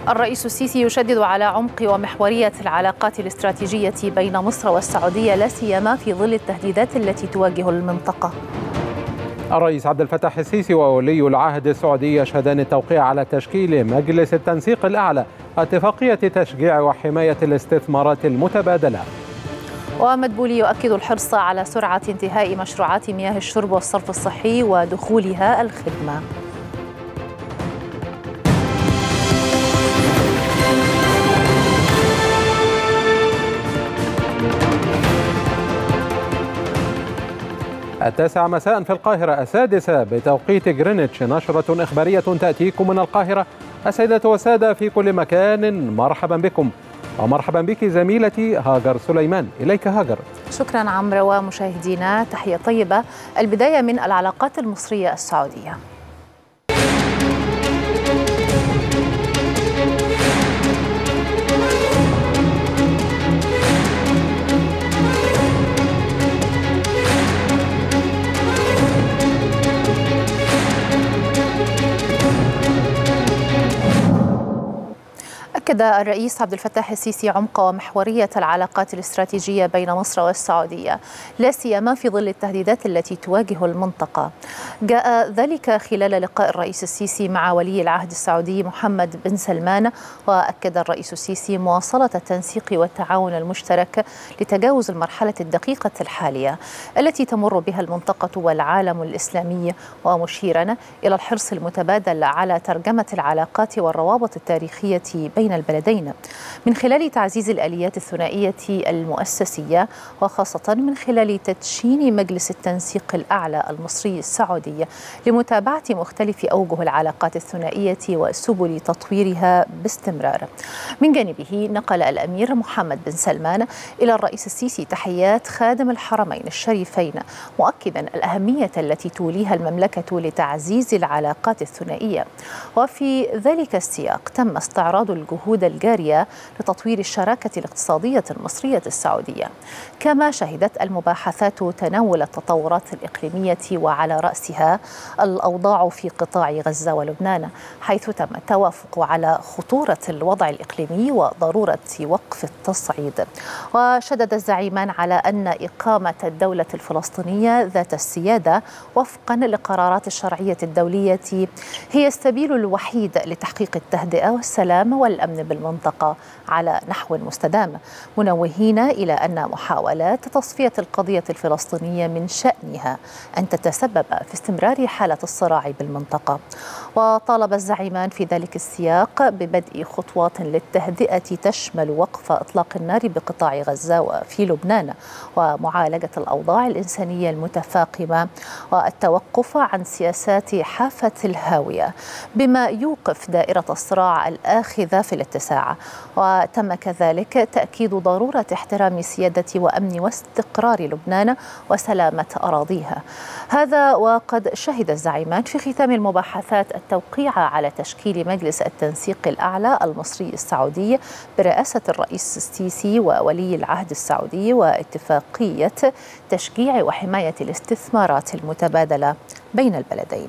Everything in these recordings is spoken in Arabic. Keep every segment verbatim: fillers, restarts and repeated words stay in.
الرئيس السيسي يشدد على عمق ومحورية العلاقات الاستراتيجية بين مصر والسعودية لا سيما في ظل التهديدات التي تواجه المنطقة. الرئيس عبد الفتاح السيسي وولي العهد السعودي يشهدان التوقيع على تشكيل مجلس التنسيق الأعلى، اتفاقية تشجيع وحماية الاستثمارات المتبادلة. ومدبولي يؤكد الحرص على سرعة انتهاء مشروعات مياه الشرب والصرف الصحي ودخولها الخدمة. التاسعة مساء في القاهرة، السادسة بتوقيت جرينتش، نشرة إخبارية تأتيكم من القاهرة. السيدة والسادة في كل مكان، مرحبا بكم ومرحبا بك زميلتي هاجر سليمان. إليك هاجر. شكرا عمرو، ومشاهدينا تحية طيبة. البداية من العلاقات المصرية السعودية. أكد الرئيس عبد الفتاح السيسي عمق ومحورية العلاقات الاستراتيجية بين مصر والسعودية لا سيما في ظل التهديدات التي تواجه المنطقة. جاء ذلك خلال لقاء الرئيس السيسي مع ولي العهد السعودي محمد بن سلمان. وأكد الرئيس السيسي مواصلة التنسيق والتعاون المشترك لتجاوز المرحلة الدقيقة الحالية التي تمر بها المنطقة والعالم الإسلامي، ومشيرا إلى الحرص المتبادل على ترجمة العلاقات والروابط التاريخية بين البلدين من خلال تعزيز الآليات الثنائية المؤسسية، وخاصة من خلال تدشين مجلس التنسيق الأعلى المصري السعودي لمتابعة مختلف أوجه العلاقات الثنائية وسبل تطويرها باستمرار. من جانبه نقل الأمير محمد بن سلمان إلى الرئيس السيسي تحيات خادم الحرمين الشريفين، مؤكدا الأهمية التي توليها المملكة لتعزيز العلاقات الثنائية. وفي ذلك السياق تم استعراض الجهود الجارية لتطوير الشراكة الاقتصادية المصرية السعودية، كما شهدت المباحثات تناول التطورات الإقليمية وعلى رأسها الأوضاع في قطاع غزة ولبنان، حيث تم التوافق على خطورة الوضع الإقليمي وضرورة وقف التصعيد. وشدد الزعيمان على أن إقامة الدولة الفلسطينية ذات السيادة وفقا لقرارات الشرعية الدولية هي السبيل الوحيد لتحقيق التهدئة والسلام والأمن بالمنطقة على نحو مستدام، منوهين إلى أن محاولات تصفية القضية الفلسطينية من شأنها أن تتسبب في استمرار حالة الصراع بالمنطقة. وطالب الزعيمان في ذلك السياق ببدء خطوات للتهدئة تشمل وقف إطلاق النار بقطاع غزة وفي لبنان، ومعالجة الأوضاع الإنسانية المتفاقمة، والتوقف عن سياسات حافة الهاوية بما يوقف دائرة الصراع الآخذة في الاتساع. وتم كذلك تأكيد ضرورة احترام سيادة وأمن واستقرار لبنان وسلامة أراضيها. هذا وقد شهد الزعيمان في ختام المباحثات التوقيع على تشكيل مجلس التنسيق الأعلى المصري السعودي برئاسة الرئيس السيسي وولي العهد السعودي، واتفاقية تشجيع وحماية الاستثمارات المتبادلة بين البلدين.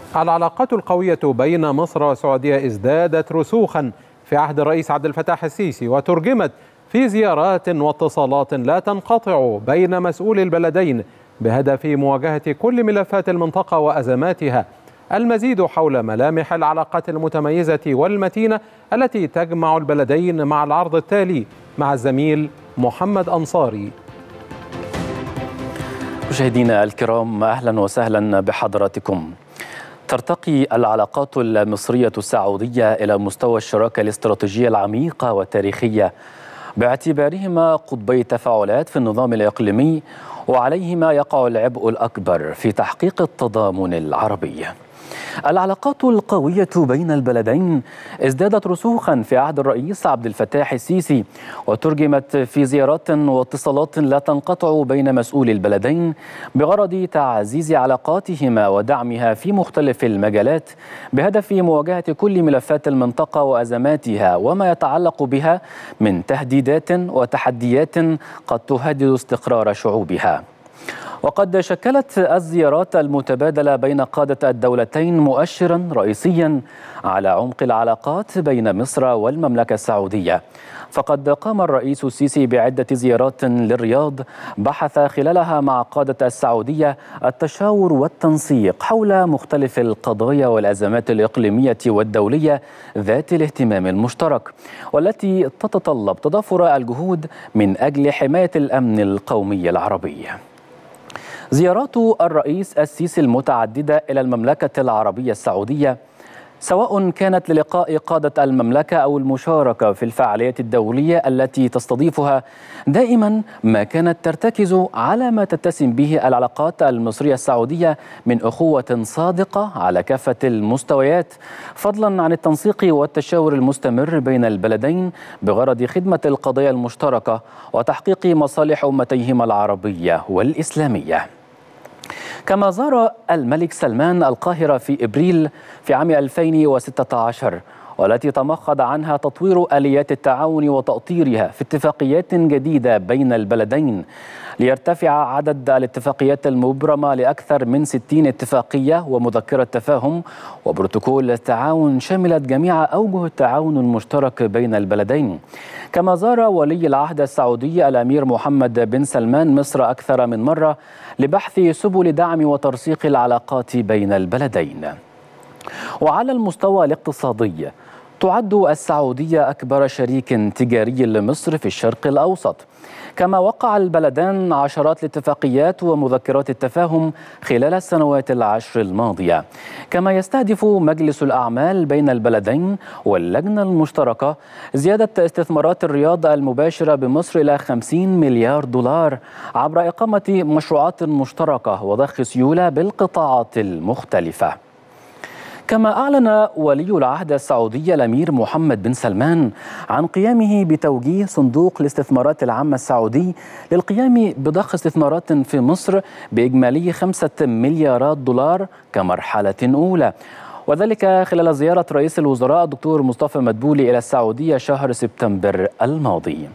العلاقات القوية بين مصر والسعودية ازدادت رسوخا في عهد الرئيس عبد الفتاح السيسي، وترجمت في زيارات واتصالات لا تنقطع بين مسؤولي البلدين بهدف مواجهة كل ملفات المنطقة وأزماتها. المزيد حول ملامح العلاقات المتميزة والمتينة التي تجمع البلدين مع العرض التالي مع الزميل محمد أنصاري. مشاهدينا الكرام، أهلا وسهلا بحضراتكم. ترتقي العلاقات المصرية السعودية إلى مستوى الشراكة الاستراتيجية العميقة والتاريخية باعتبارهما قطبي تفاعلات في النظام الإقليمي، وعليهما يقع العبء الأكبر في تحقيق التضامن العربي. العلاقات القوية بين البلدين ازدادت رسوخا في عهد الرئيس عبد الفتاح السيسي، وترجمت في زيارات واتصالات لا تنقطع بين مسؤولي البلدين بغرض تعزيز علاقاتهما ودعمها في مختلف المجالات بهدف مواجهة كل ملفات المنطقة وأزماتها وما يتعلق بها من تهديدات وتحديات قد تهدد استقرار شعوبها. وقد شكلت الزيارات المتبادلة بين قادة الدولتين مؤشرا رئيسيا على عمق العلاقات بين مصر والمملكة السعودية، فقد قام الرئيس السيسي بعدة زيارات للرياض بحث خلالها مع قادة السعودية التشاور والتنسيق حول مختلف القضايا والأزمات الإقليمية والدولية ذات الاهتمام المشترك، والتي تتطلب تضافر الجهود من أجل حماية الأمن القومي العربي. زيارات الرئيس السيسي المتعددة إلى المملكة العربية السعودية، سواء كانت للقاء قادة المملكة أو المشاركة في الفعاليات الدولية التي تستضيفها، دائما ما كانت ترتكز على ما تتسم به العلاقات المصرية السعودية من أخوة صادقة على كافة المستويات، فضلا عن التنسيق والتشاور المستمر بين البلدين بغرض خدمة القضايا المشتركة وتحقيق مصالح أمتيهما العربية والإسلامية. كما زار الملك سلمان القاهرة في إبريل في عام ألفين وستة عشر، والتي تمخض عنها تطوير آليات التعاون وتأطيرها في اتفاقيات جديدة بين البلدين، ليرتفع عدد الاتفاقيات المبرمة لأكثر من ستين اتفاقية ومذكرة تفاهم وبروتوكول تعاون شملت جميع أوجه التعاون المشترك بين البلدين. كما زار ولي العهد السعودي الأمير محمد بن سلمان مصر أكثر من مرة لبحث سبل دعم وترسيخ العلاقات بين البلدين. وعلى المستوى الاقتصادي، تعد السعودية أكبر شريك تجاري لمصر في الشرق الأوسط، كما وقع البلدان عشرات الاتفاقيات ومذكرات التفاهم خلال السنوات العشر الماضية. كما يستهدف مجلس الأعمال بين البلدين واللجنة المشتركة زيادة استثمارات الرياض المباشرة بمصر إلى خمسين مليار دولار عبر إقامة مشروعات مشتركة وضخ سيولة بالقطاعات المختلفة. كما أعلن ولي العهد السعودي الأمير محمد بن سلمان عن قيامه بتوجيه صندوق الاستثمارات العامة السعودي للقيام بضخ استثمارات في مصر بإجمالي خمسة مليارات دولار كمرحلة أولى، وذلك خلال زيارة رئيس الوزراء الدكتور مصطفى مدبولي إلى السعودية شهر سبتمبر الماضي.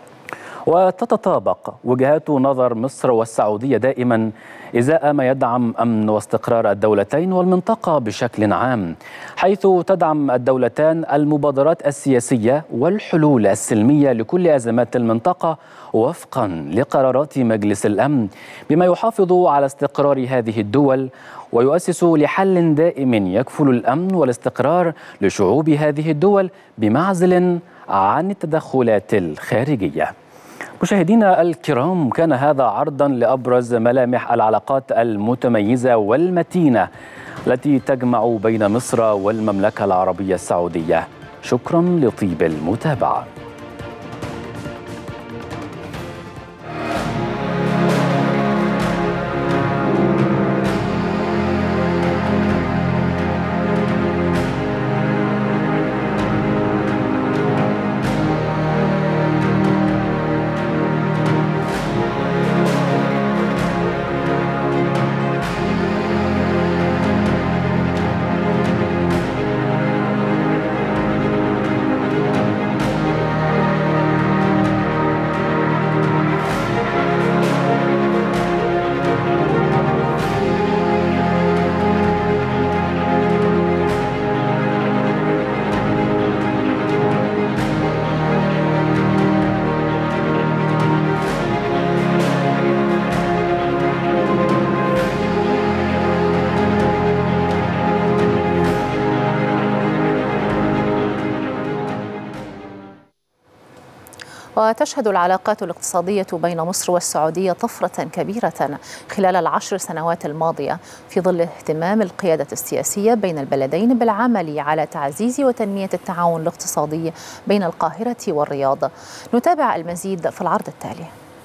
وتتطابق وجهات نظر مصر والسعودية دائما إزاء ما يدعم أمن واستقرار الدولتين والمنطقة بشكل عام، حيث تدعم الدولتان المبادرات السياسية والحلول السلمية لكل أزمات المنطقة وفقا لقرارات مجلس الأمن، بما يحافظ على استقرار هذه الدول ويؤسس لحل دائم يكفل الأمن والاستقرار لشعوب هذه الدول بمعزل عن التدخلات الخارجية. مشاهدينا الكرام، كان هذا عرضا لأبرز ملامح العلاقات المتميزة والمتينة التي تجمع بين مصر والمملكة العربية السعودية. شكرا لطيب المتابعة. وتشهد العلاقات الاقتصادية بين مصر والسعودية طفرة كبيرة خلال العشر سنوات الماضية في ظل اهتمام القيادة السياسية بين البلدين بالعمل على تعزيز وتنمية التعاون الاقتصادي بين القاهرة والرياض. نتابع المزيد في العرض التالي.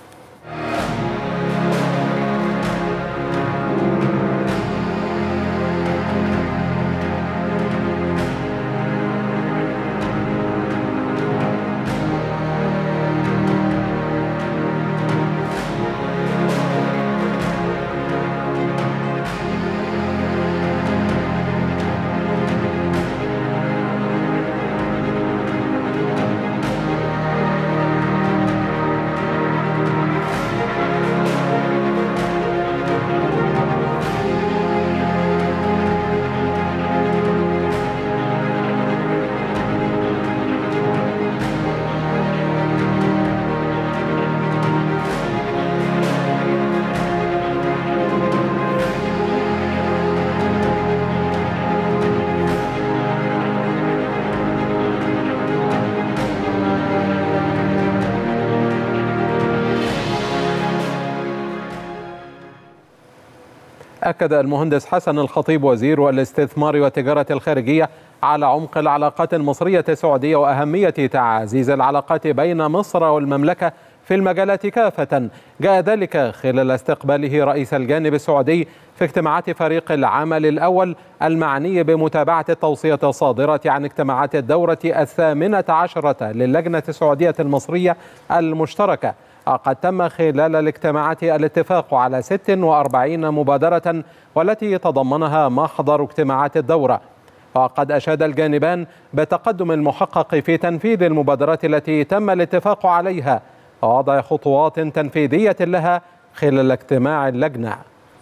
أكد المهندس حسن الخطيب وزير الاستثمار والتجارة الخارجية على عمق العلاقات المصرية السعودية وأهمية تعزيز العلاقات بين مصر والمملكة في المجالات كافة. جاء ذلك خلال استقباله رئيس الجانب السعودي في اجتماعات فريق العمل الأول المعني بمتابعة التوصية الصادرة عن اجتماعات الدورة الثامنة عشرة للجنة السعودية المصرية المشتركة. قد تم خلال الاجتماعات الاتفاق على ست وأربعين مبادرة والتي تضمنها محضر اجتماعات الدورة. وقد أشاد الجانبان بتقدم المحقق في تنفيذ المبادرات التي تم الاتفاق عليها ووضع خطوات تنفيذية لها خلال اجتماع اللجنة.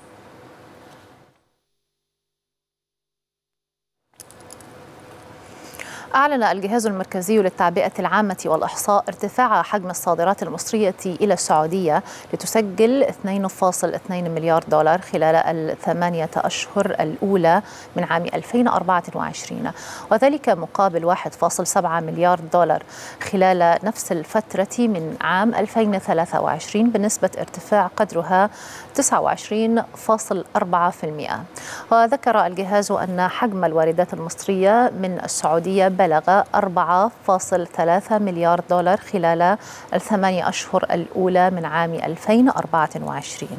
أعلن الجهاز المركزي للتعبئة العامة والإحصاء ارتفاع حجم الصادرات المصرية إلى السعودية لتسجل اثنين فاصلة اثنين مليار دولار خلال الثمانية أشهر الأولى من عام ألفين وأربعة وعشرين، وذلك مقابل واحد فاصلة سبعة مليار دولار خلال نفس الفترة من عام ألفين وثلاثة وعشرين، بنسبة ارتفاع قدرها تسعة وعشرين فاصلة أربعة بالمئة. وذكر الجهاز أن حجم الواردات المصرية من السعودية بلغ أربعة فاصلة ثلاثة مليار دولار خلال الثمانية أشهر الأولى من عام ألفين وأربعة وعشرين.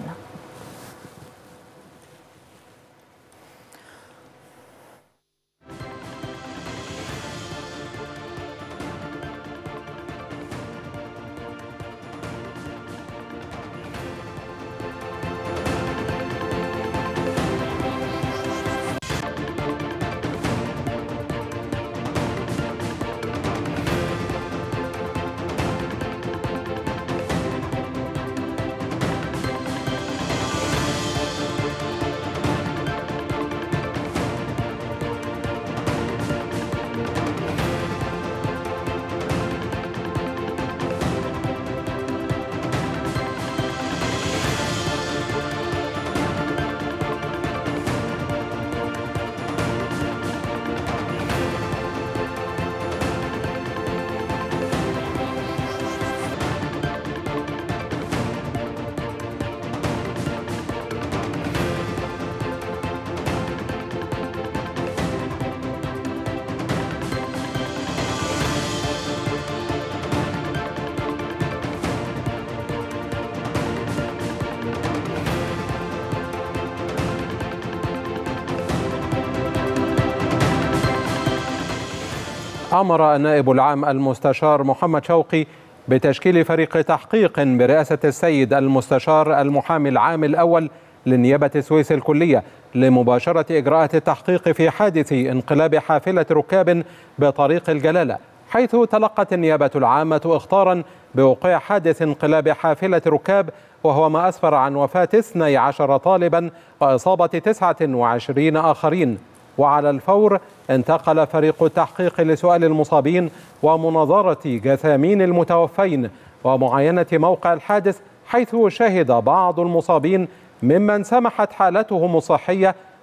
أمر النائب العام المستشار محمد شوقي بتشكيل فريق تحقيق برئاسة السيد المستشار المحامي العام الأول للنيابة السويس الكلية لمباشرة إجراءات التحقيق في حادث انقلاب حافلة ركاب بطريق الجلالة، حيث تلقت النيابة العامة إخطارا بوقوع حادث انقلاب حافلة ركاب، وهو ما أسفر عن وفاة اثني عشر طالبا وإصابة تسعة وعشرين آخرين. وعلى الفور انتقل فريق التحقيق لسؤال المصابين ومناظرة جثامين المتوفين ومعاينة موقع الحادث، حيث شهد بعض المصابين ممن سمحت حالتهم الصحية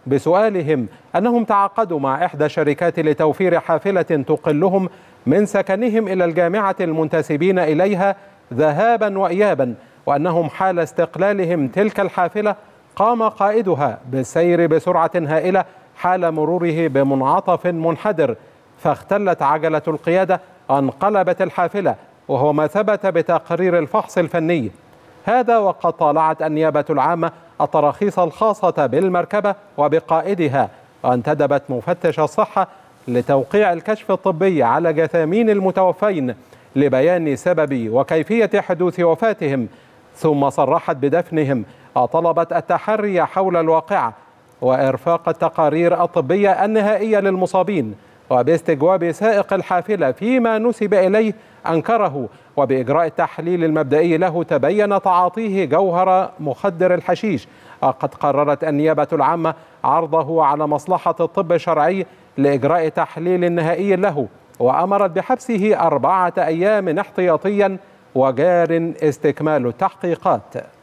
بسؤالهم أنهم تعاقدوا مع إحدى الشركات لتوفير حافلة تقلهم من سكنهم إلى الجامعة المنتسبين إليها ذهابا وإيابا، وأنهم حال استقلالهم تلك الحافلة قام قائدها بالسير بسرعة هائلة حال مروره بمنعطف منحدر، فاختلت عجلة القيادة انقلبت الحافلة، وهو ما ثبت بتقرير الفحص الفني. هذا وقد طالعت النيابة العامة التراخيص الخاصة بالمركبة وبقائدها، وانتدبت مفتش الصحة لتوقيع الكشف الطبي على جثامين المتوفين لبيان سبب وكيفية حدوث وفاتهم، ثم صرحت بدفنهم وطلبت التحري حول الواقعة وإرفاق التقارير الطبية النهائية للمصابين، وباستجواب سائق الحافلة فيما نسب إليه أنكره، وبإجراء التحليل المبدئي له تبين تعاطيه جوهر مخدر الحشيش. قد قررت النيابة العامة عرضه على مصلحة الطب الشرعي لإجراء تحليل نهائي له، وأمرت بحبسه أربعة أيام احتياطيا وجار استكمال التحقيقات.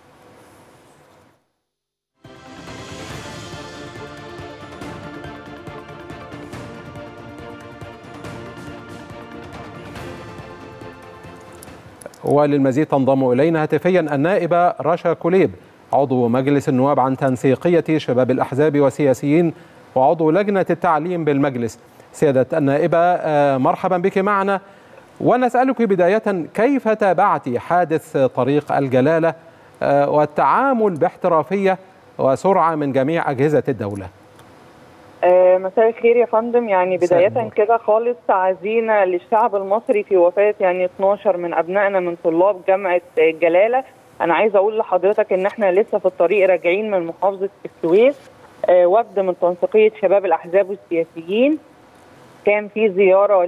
وللمزيد تنضم إلينا هاتفيا النائبة رشا كليب عضو مجلس النواب عن تنسيقية شباب الأحزاب والسياسيين وعضو لجنة التعليم بالمجلس. سيادة النائبة مرحبا بك معنا، ونسألك بداية كيف تابعت حادث طريق الجلالة والتعامل باحترافية وسرعة من جميع أجهزة الدولة؟ مساء الخير يا فندم. يعني بداية كده خالص تعزينا للشعب المصري في وفاة يعني اتناشر من أبنائنا من طلاب جامعة الجلالة. أنا عايزة أقول لحضرتك إن إحنا لسه في الطريق راجعين من محافظة السويس، وفد من تنسيقية شباب الأحزاب والسياسيين. كان في زيارة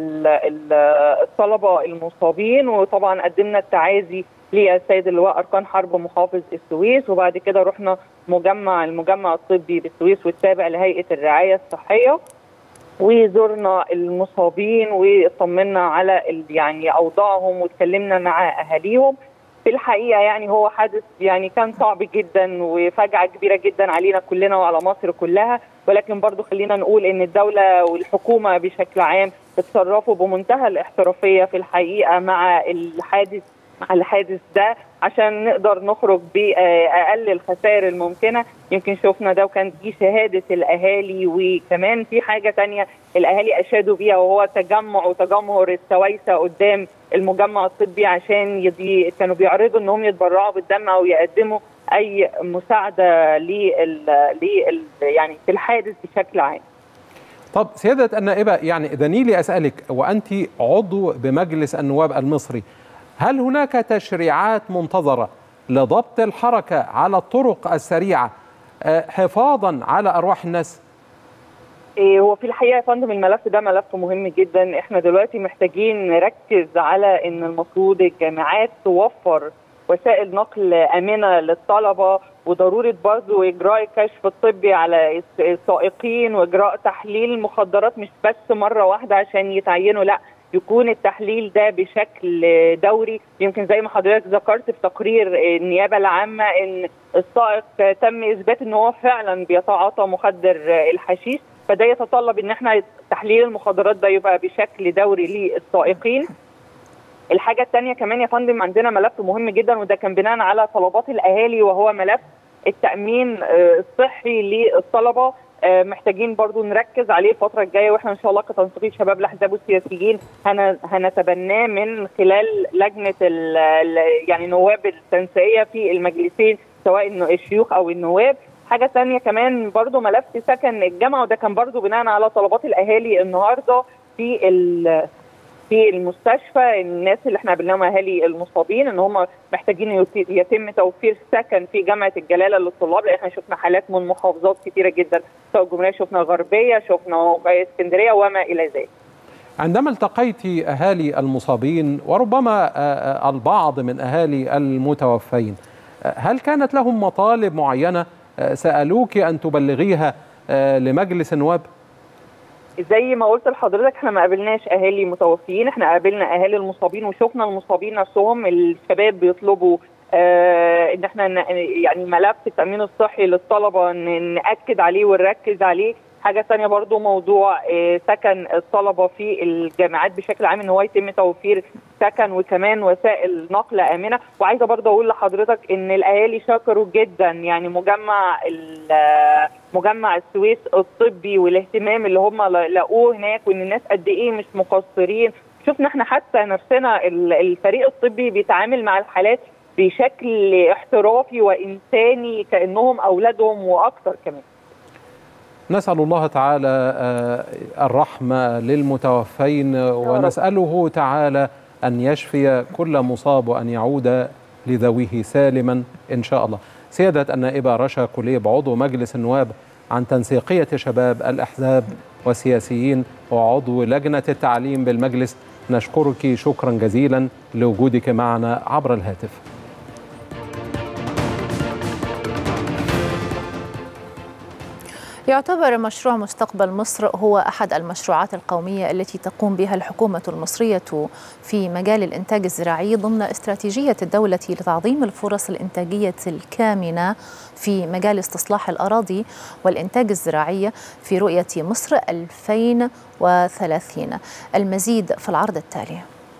للطلبة المصابين، وطبعا قدمنا التعازي للسيد اللواء أركان حرب محافظ السويس، وبعد كده رحنا مجمع المجمع الطبي بالسويس والتابع لهيئة الرعاية الصحية، وزرنا المصابين وطمنا على يعني أوضاعهم واتكلمنا مع أهاليهم. في الحقيقة يعني هو حادث يعني كان صعب جدا وفجعة كبيرة جدا علينا كلنا وعلى مصر كلها، ولكن برضو خلينا نقول إن الدولة والحكومة بشكل عام اتصرفوا بمنتهى الاحترافية في الحقيقة مع الحادث مع الحادث ده عشان نقدر نخرج بأقل الخسائر الممكنة. يمكن شفنا ده وكان دي شهادة الأهالي، وكمان في حاجة تانية الأهالي أشادوا بيها وهو تجمع وتجمهر السويسة قدام المجمع الطبي عشان يدي كانوا بيعرضوا أنهم يتبرعوا بالدم أو يقدموا أي مساعدة لل لل يعني في الحادث بشكل عام. طب سيادة النائبة، يعني دني لي أسألك، وأنت عضو بمجلس النواب المصري، هل هناك تشريعات منتظرة لضبط الحركة على الطرق السريعة حفاظا على أرواح الناس؟ هو في الحقيقة يا فندم الملف ده ملف مهم جدا. احنا دلوقتي محتاجين نركز على ان المفروض الجامعات توفر وسائل نقل آمنة للطلبة، وضرورة برضو إجراء الكشف الطبي على السائقين وإجراء تحليل المخدرات مش بس مرة واحدة عشان يتعينوا، لا يكون التحليل ده بشكل دوري. يمكن زي ما حضرتك ذكرت في تقرير النيابة العامة ان السائق تم اثبات ان هو فعلا بيتعاطى مخدر الحشيش، فده يتطلب ان احنا تحليل المخدرات ده يبقى بشكل دوري للسائقين. الحاجة الثانية كمان يا فندم عندنا ملف مهم جدا، وده كان بناء على طلبات الاهالي، وهو ملف التأمين الصحي للطلبة. محتاجين برضو نركز عليه الفترة الجاية، واحنا ان شاء الله كتنسيقية شباب الاحزاب والسياسيين هنتبناه من خلال لجنة يعني نواب التنسيقية في المجلسين سواء الشيوخ او النواب. حاجة ثانية كمان برضو ملف سكن الجامعة، وده كان برضو بناء على طلبات الاهالي النهارده في في المستشفى. الناس اللي احنا قابلناهم اهالي المصابين ان هم محتاجين يتم توفير سكن في جامعه الجلاله للطلاب، لان احنا شفنا حالات من محافظات كثيره جدا سواء الجمهوريه، شفنا غربيه، شفنا اسكندريه وما الى ذلك. عندما التقيت اهالي المصابين وربما البعض من اهالي المتوفين، هل كانت لهم مطالب معينه سالوك ان تبلغيها لمجلس النواب؟ زي ما قلت لحضرتك احنا ما قابلناش اهالي متوفيين، احنا قابلنا اهالي المصابين وشفنا المصابين نفسهم. الشباب بيطلبوا آه ان احنا يعني ملف التامين الصحي للطلبه ناكد عليه ونركز عليه. حاجه ثانيه برضو موضوع آه سكن الطلبه في الجامعات بشكل عام، ان هو يتم توفير سكن وكمان وسائل نقل امنه. وعايزه برضو اقول لحضرتك ان الاهالي شكروا جدا يعني مجمع مجمع السويس الطبي والاهتمام اللي هم لقوه هناك، وان الناس قد ايه مش مقصرين. شفنا احنا حتى نفسنا الفريق الطبي بيتعامل مع الحالات بشكل احترافي وانساني كانهم اولادهم واكثر كمان. نسأل الله تعالى الرحمة للمتوفين، ونسأله تعالى أن يشفي كل مصاب وأن يعود لذويه سالما إن شاء الله. سيادة النائبة رشا كليب عضو مجلس النواب عن تنسيقية شباب الأحزاب والسياسيين وعضو لجنة التعليم بالمجلس، نشكرك شكرا جزيلا لوجودك معنا عبر الهاتف. يعتبر مشروع مستقبل مصر هو أحد المشروعات القومية التي تقوم بها الحكومة المصرية في مجال الإنتاج الزراعي ضمن استراتيجية الدولة لتعظيم الفرص الإنتاجية الكامنة في مجال استصلاح الأراضي والإنتاج الزراعي في رؤية مصر ألفين وثلاثين. المزيد في العرض التالي.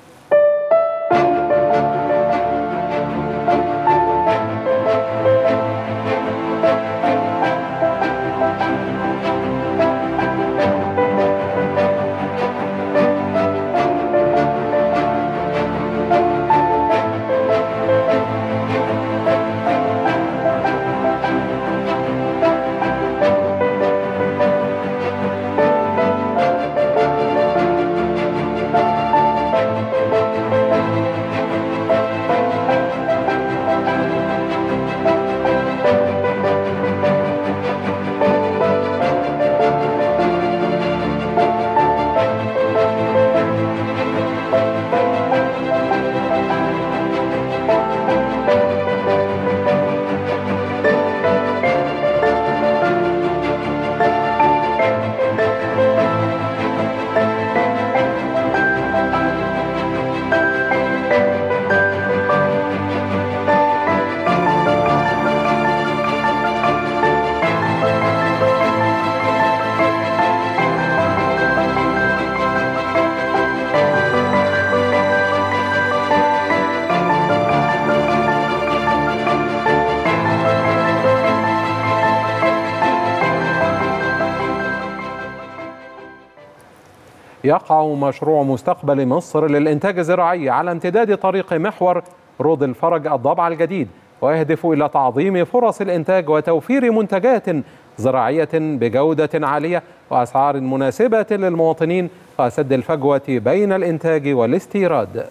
يقع مشروع مستقبل مصر للإنتاج الزراعي على امتداد طريق محور روض الفرج الضبع الجديد، ويهدف إلى تعظيم فرص الإنتاج وتوفير منتجات زراعية بجودة عالية وأسعار مناسبة للمواطنين وسد الفجوة بين الإنتاج والاستيراد.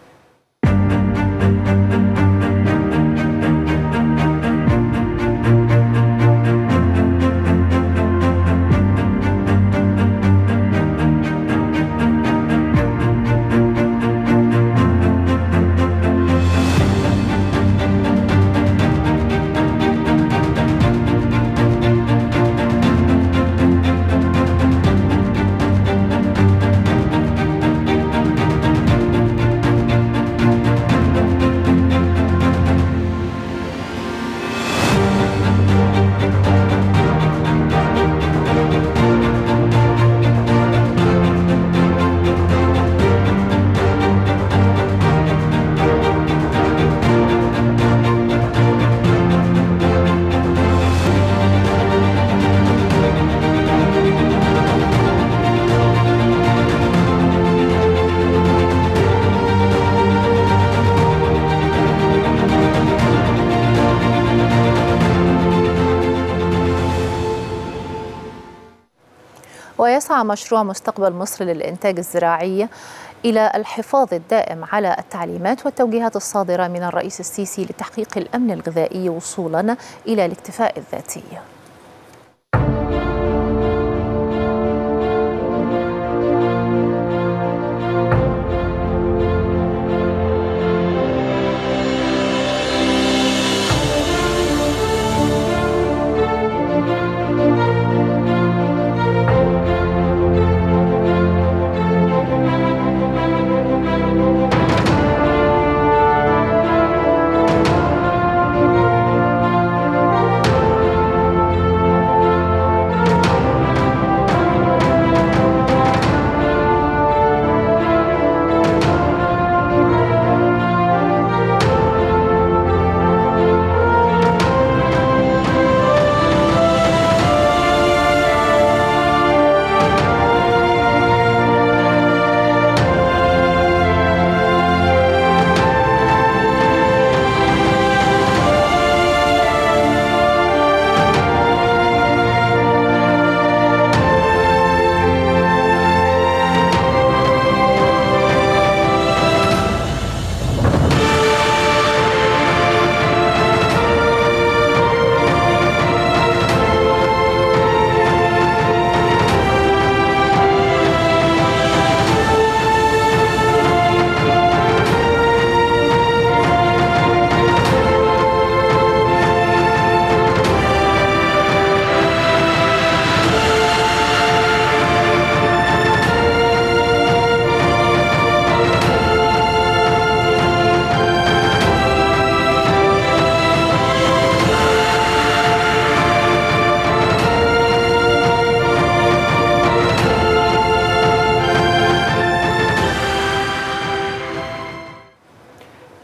ويسعى مشروع مستقبل مصر للإنتاج الزراعي إلى الحفاظ الدائم على التعليمات والتوجيهات الصادرة من الرئيس السيسي لتحقيق الأمن الغذائي وصولا إلى الاكتفاء الذاتي.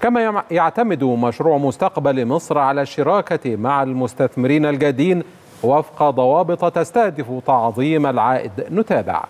كما يعتمد مشروع مستقبل مصر على الشراكة مع المستثمرين الجادين وفق ضوابط تستهدف تعظيم العائد. نتابع.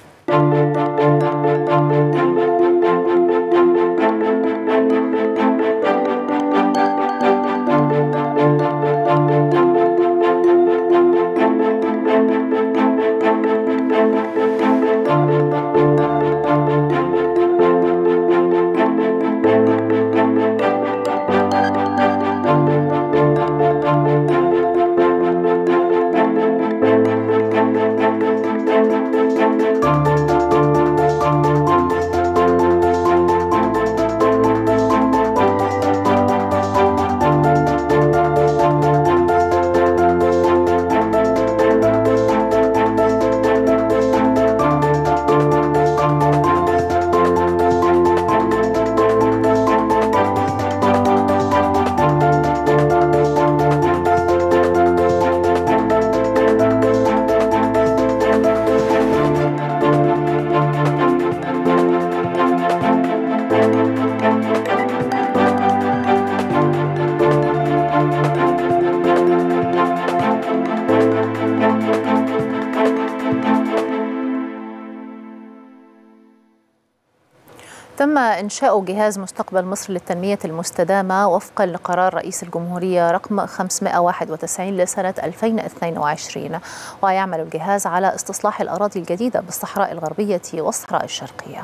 تم إنشاء جهاز مستقبل مصر للتنمية المستدامة وفقا لقرار رئيس الجمهورية رقم خمسمائة وواحد وتسعين لسنة ألفين واثنين وعشرين، ويعمل الجهاز على استصلاح الأراضي الجديدة بالصحراء الغربية والصحراء الشرقية.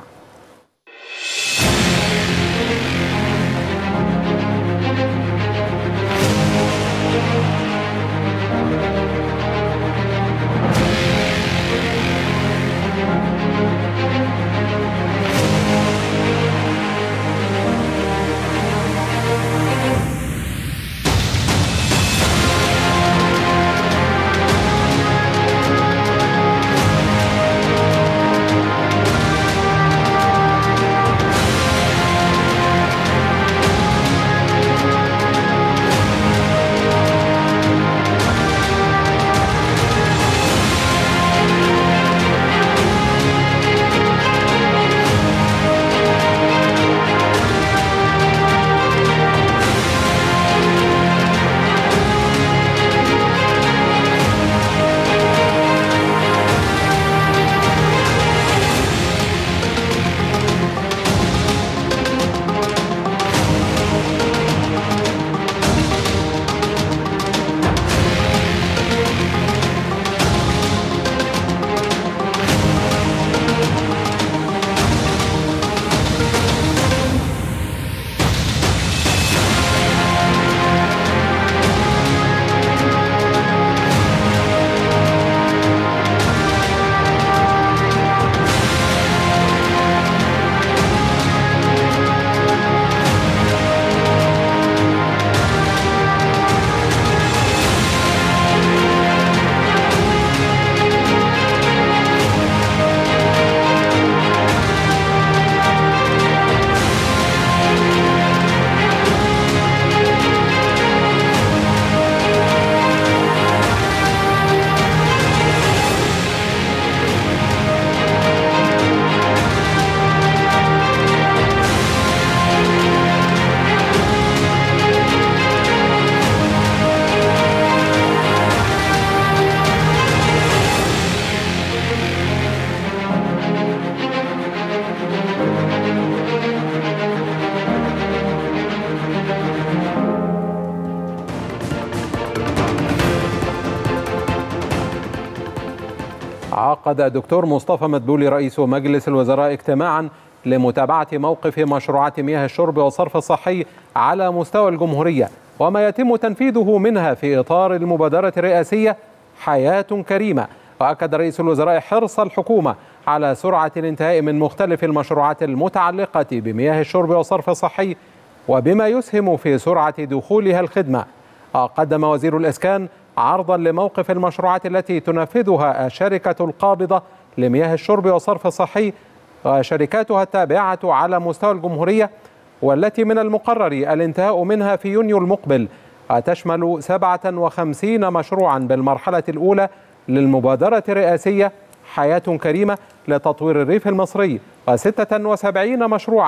عقد الدكتور مصطفى مدبولي رئيس مجلس الوزراء اجتماعا لمتابعة موقف مشروعات مياه الشرب والصرف الصحي على مستوى الجمهورية وما يتم تنفيذه منها في إطار المبادرة الرئاسية حياة كريمة. وأكد رئيس الوزراء حرص الحكومة على سرعة الانتهاء من مختلف المشروعات المتعلقة بمياه الشرب والصرف الصحي وبما يسهم في سرعة دخولها الخدمة. قدم وزير الإسكان عرضا لموقف المشروعات التي تنفذها الشركة القابضة لمياه الشرب والصرف الصحي وشركاتها التابعة على مستوى الجمهورية، والتي من المقرر الانتهاء منها في يونيو المقبل، تشمل سبعة وخمسين مشروعا بالمرحلة الأولى للمبادرة الرئاسية حياة كريمة لتطوير الريف المصري، وستة وسبعين مشروعا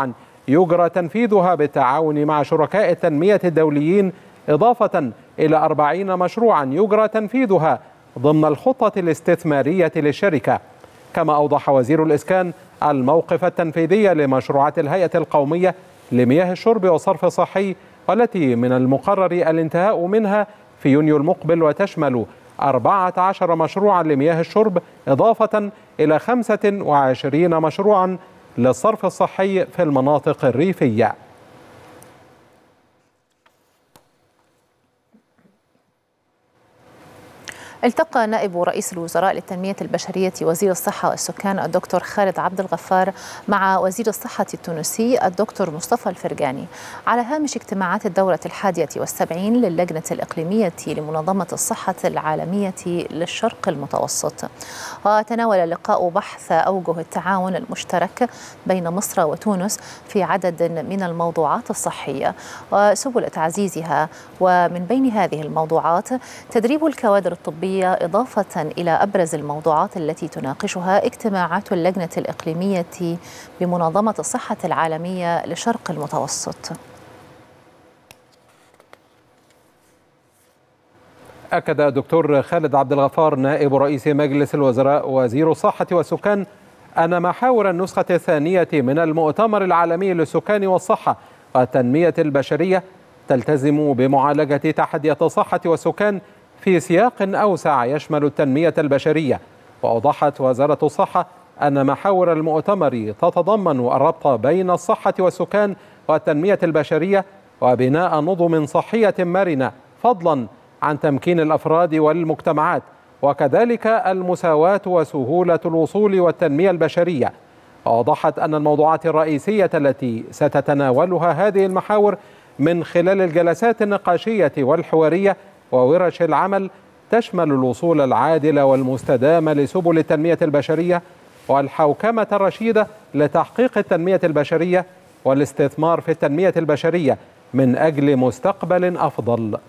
يجرى تنفيذها بالتعاون مع شركاء التنمية الدوليين، إضافة إلى أربعين مشروعا يجرى تنفيذها ضمن الخطة الاستثمارية للشركة. كما أوضح وزير الإسكان الموقف التنفيذي لمشروعات الهيئة القومية لمياه الشرب والصرف الصحي، والتي من المقرر الانتهاء منها في يونيو المقبل، وتشمل أربعة عشر مشروعا لمياه الشرب، إضافة إلى خمسة وعشرين مشروعا للصرف الصحي في المناطق الريفية. التقى نائب رئيس الوزراء للتنمية البشرية وزير الصحة والسكان الدكتور خالد عبد الغفار مع وزير الصحة التونسي الدكتور مصطفى الفرقاني على هامش اجتماعات الدورة الحادية والسبعين للجنة الإقليمية لمنظمة الصحة العالمية للشرق المتوسط. وتناول اللقاء بحث أوجه التعاون المشترك بين مصر وتونس في عدد من الموضوعات الصحية وسبل تعزيزها، ومن بين هذه الموضوعات تدريب الكوادر الطبية، إضافة إلى أبرز الموضوعات التي تناقشها اجتماعات اللجنة الإقليمية بمنظمة الصحة العالمية للشرق المتوسط. أكد الدكتور خالد عبد الغفار نائب رئيس مجلس الوزراء وزير الصحة والسكان أن محاور النسخة الثانية من المؤتمر العالمي للسكان والصحة والتنمية البشرية تلتزم بمعالجة تحديات الصحة والسكان في سياق أوسع يشمل التنمية البشرية. وأوضحت وزارة الصحة أن محاور المؤتمر تتضمن الربط بين الصحة والسكان والتنمية البشرية وبناء نظم صحية مرنة، فضلا عن تمكين الأفراد والمجتمعات، وكذلك المساواة وسهولة الوصول والتنمية البشرية. وأوضحت أن الموضوعات الرئيسية التي ستتناولها هذه المحاور من خلال الجلسات النقاشية والحوارية وورش العمل تشمل الوصول العادل والمستدام لسبل التنمية البشرية، والحوكمة الرشيدة لتحقيق التنمية البشرية، والاستثمار في التنمية البشرية من أجل مستقبل أفضل.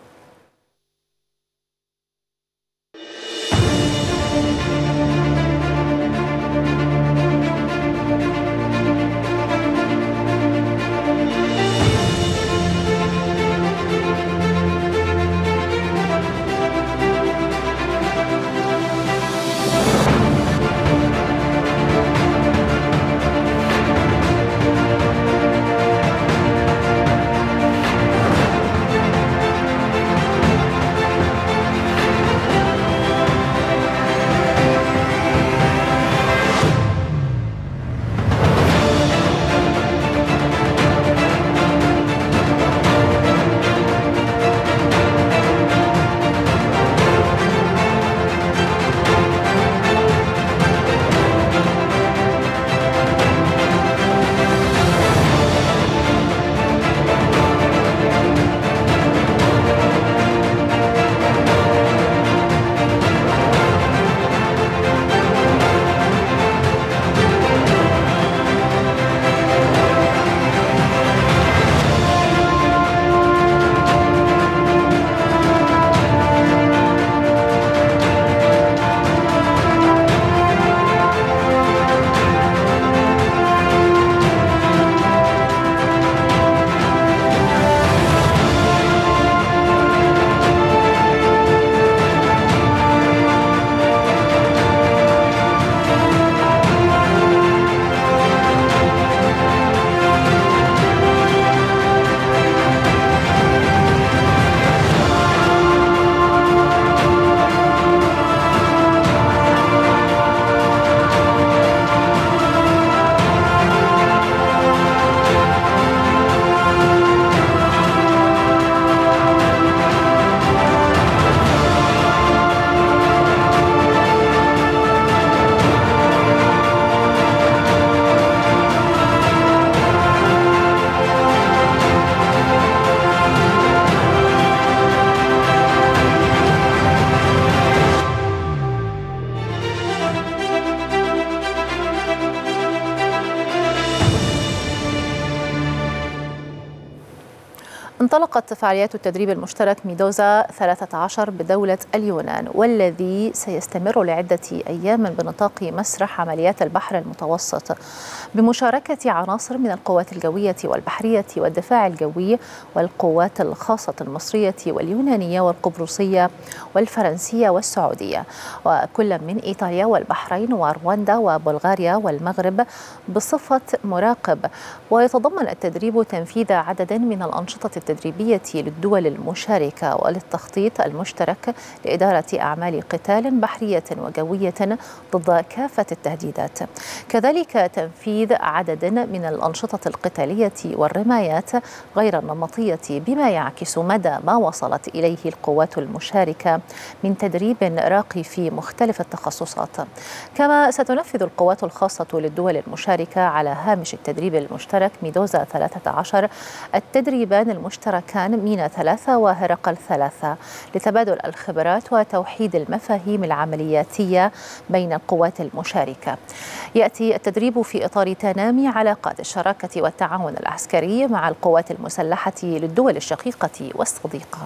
انطلقت فعاليات التدريب المشترك ميدوزا ثلاثة عشر بدولة اليونان، والذي سيستمر لعدة أيام بنطاق مسرح عمليات البحر المتوسط بمشاركة عناصر من القوات الجوية والبحرية والدفاع الجوي والقوات الخاصة المصرية واليونانية والقبرصية والفرنسية والسعودية، وكل من إيطاليا والبحرين ورواندا وبلغاريا والمغرب بصفة مراقب. ويتضمن التدريب تنفيذ عدد من الأنشطة التدريبية للدول المشاركة وللتخطيط المشترك لإدارة أعمال قتال بحرية وجوية ضد كافة التهديدات، كذلك تنفيذ عدد من الأنشطة القتالية والرمايات غير النمطية بما يعكس مدى ما وصلت إليه القوات المشاركة من تدريب راقي في مختلف التخصصات. كما ستنفذ القوات الخاصة للدول المشاركة على هامش التدريب المشترك ميدوزا ثلاثة عشر التدريبان المشتركان مينا ثلاثة وهرقل ثلاثة لتبادل الخبرات وتوحيد المفاهيم العملياتية بين القوات المشاركة. يأتي التدريب في إطار تنامي علاقات الشراكة والتعاون العسكري مع القوات المسلحة للدول الشقيقة والصديقة.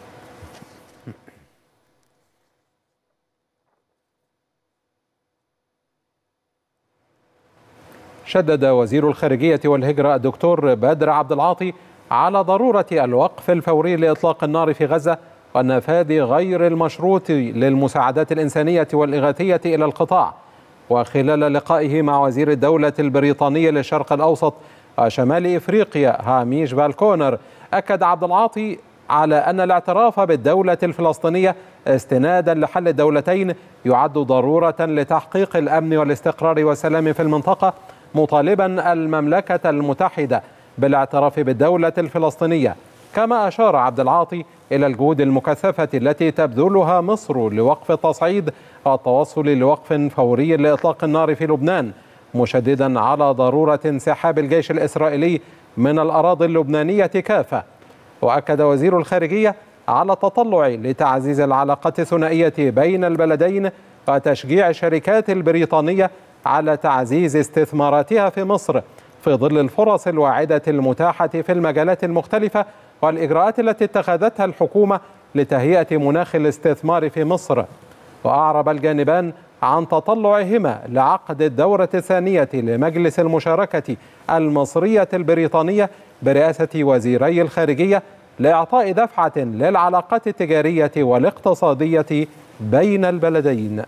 شدد وزير الخارجية والهجرة الدكتور بدر عبد العاطي على ضرورة الوقف الفوري لإطلاق النار في غزة والنفاذ غير المشروط للمساعدات الإنسانية والإغاثية إلى القطاع. وخلال لقائه مع وزير الدولة البريطاني للشرق الأوسط وشمال إفريقيا هاميش بالكونر، أكد عبد العاطي على أن الاعتراف بالدولة الفلسطينية استنادا لحل الدولتين يعد ضرورة لتحقيق الأمن والاستقرار والسلام في المنطقة، مطالبا المملكة المتحدة بالاعتراف بالدولة الفلسطينية. كما أشار عبد العاطي إلى الجهود المكثفة التي تبذلها مصر لوقف التصعيد والتوصل لوقف فوري لإطلاق النار في لبنان، مشددا على ضرورة انسحاب الجيش الإسرائيلي من الأراضي اللبنانية كافة. وأكد وزير الخارجية على التطلع لتعزيز العلاقات الثنائية بين البلدين وتشجيع الشركات البريطانية على تعزيز استثماراتها في مصر في ظل الفرص الواعدة المتاحة في المجالات المختلفة والإجراءات التي اتخذتها الحكومة لتهيئة مناخ الاستثمار في مصر. وأعرب الجانبان عن تطلعهما لعقد الدورة الثانية لمجلس المشاركة المصرية البريطانية برئاسة وزيري الخارجية لإعطاء دفعة للعلاقات التجارية والاقتصادية بين البلدين.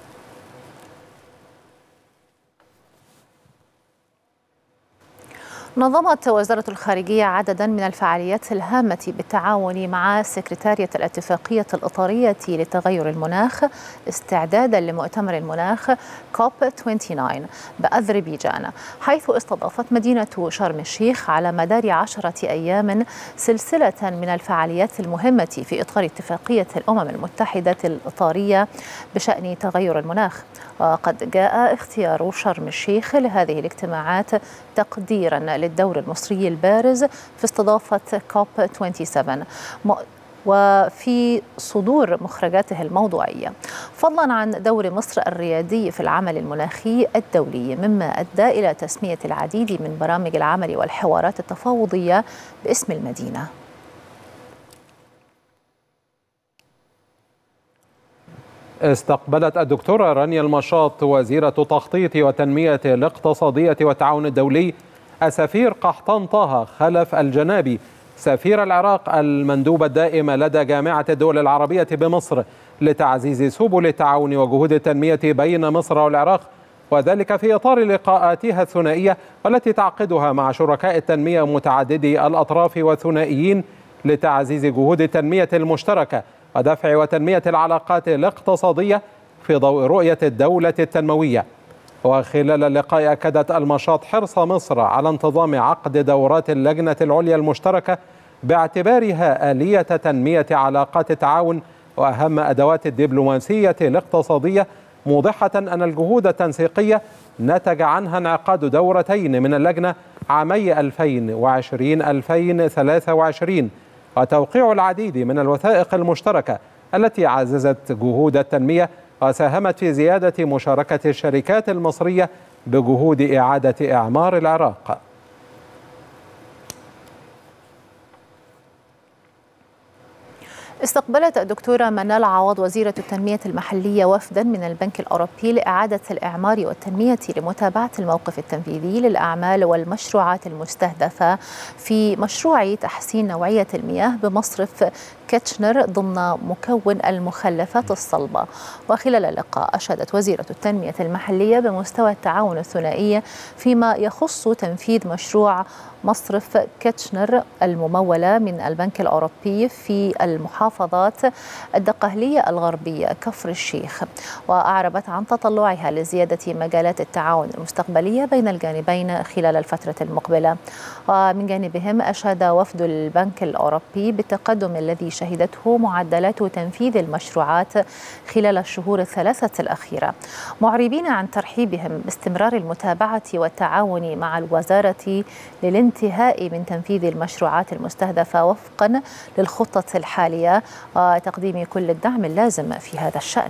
نظمت وزارة الخارجية عددا من الفعاليات الهامة بالتعاون مع سكرتارية الاتفاقية الإطارية لتغير المناخ استعدادا لمؤتمر المناخ كوب تسعة وعشرين بأذربيجان، حيث استضافت مدينة شرم الشيخ على مدار عشرة أيام سلسلة من الفعاليات المهمة في إطار اتفاقية الأمم المتحدة الإطارية بشأن تغير المناخ. وقد جاء اختيار شرم الشيخ لهذه الاجتماعات تقديرا للدور المصري البارز في استضافة كوب سبعة وعشرين وفي صدور مخرجاته الموضوعية، فضلا عن دور مصر الريادي في العمل المناخي الدولي، مما أدى إلى تسمية العديد من برامج العمل والحوارات التفاوضية باسم المدينة. استقبلت الدكتورة رانيا المشاط وزيرة التخطيط والتنمية الاقتصادية والتعاون الدولي السفير قحطان طه خلف الجنابي سفير العراق المندوب الدائم لدى جامعة الدول العربية بمصر لتعزيز سبل التعاون وجهود التنمية بين مصر والعراق، وذلك في إطار لقاءاتها الثنائية والتي تعقدها مع شركاء التنمية متعددي الأطراف والثنائيين لتعزيز جهود التنمية المشتركة ودفع وتنمية العلاقات الاقتصادية في ضوء رؤية الدولة التنموية. وخلال اللقاء أكدت المشاط حرص مصر على انتظام عقد دورات اللجنة العليا المشتركة باعتبارها آلية تنمية علاقات التعاون وأهم أدوات الدبلوماسية الاقتصادية، موضحة أن الجهود التنسيقية نتج عنها انعقاد دورتين من اللجنة عامي ألفين وعشرين ألفين وثلاثة وعشرين وتوقيع العديد من الوثائق المشتركة التي عززت جهود التنمية وساهمت في زيادة مشاركة الشركات المصرية بجهود إعادة إعمار العراق. استقبلت الدكتورة منال عوض وزيرة التنمية المحلية وفدا من البنك الأوروبي لإعادة الإعمار والتنمية لمتابعة الموقف التنفيذي للأعمال والمشروعات المستهدفة في مشروع تحسين نوعية المياه بمصرف كيتشنر ضمن مكون المخلفات الصلبة. وخلال اللقاء أشادت وزيرة التنمية المحلية بمستوى التعاون الثنائي فيما يخص تنفيذ مشروع مصرف كيتشنر الممولة من البنك الأوروبي في المحافظات الدقهلية الغربية كفر الشيخ، وأعربت عن تطلعها لزيادة مجالات التعاون المستقبلية بين الجانبين خلال الفترة المقبلة. ومن جانبهم أشاد وفد البنك الأوروبي بالتقدم الذي شهدته معدلات تنفيذ المشروعات خلال الشهور الثلاثة الأخيرة، معربين عن ترحيبهم باستمرار المتابعة والتعاون مع الوزارة للانتهاء من تنفيذ المشروعات المستهدفة وفقا للخطة الحالية وتقديم كل الدعم اللازم في هذا الشأن.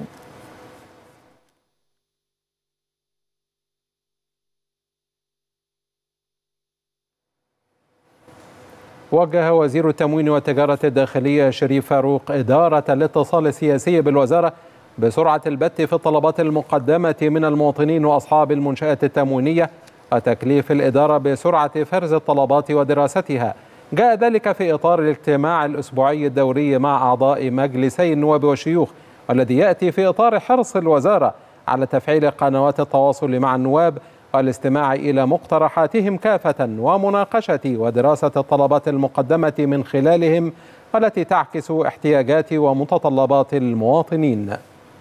وجه وزير التموين والتجارة الداخلية شريف فاروق إدارة الاتصال السياسي بالوزارة بسرعة البت في الطلبات المقدمة من المواطنين وأصحاب المنشآت التموينية وتكليف الإدارة بسرعة فرز الطلبات ودراستها. جاء ذلك في إطار الاجتماع الأسبوعي الدوري مع أعضاء مجلسي النواب والشيوخ، والذي يأتي في إطار حرص الوزارة على تفعيل قنوات التواصل مع النواب والاستماع إلى مقترحاتهم كافة ومناقشة ودراسة الطلبات المقدمة من خلالهم والتي تعكس احتياجات ومتطلبات المواطنين.